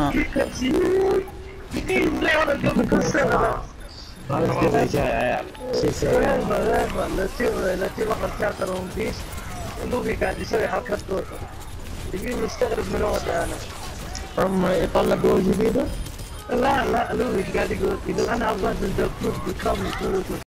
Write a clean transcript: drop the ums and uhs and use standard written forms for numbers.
لا والله قبل كل سنة. خلاص كذا يا عيال شو يسوي؟ لا تصير واخد شارتر ون بيس. لوفي قاعد يسوي حركات تويتر. يجي مستغرب من وضعي انا. هم يطلع قوة جديدة؟ لا لوفي قاعد يقول انا ابغى انزل دكتور بكم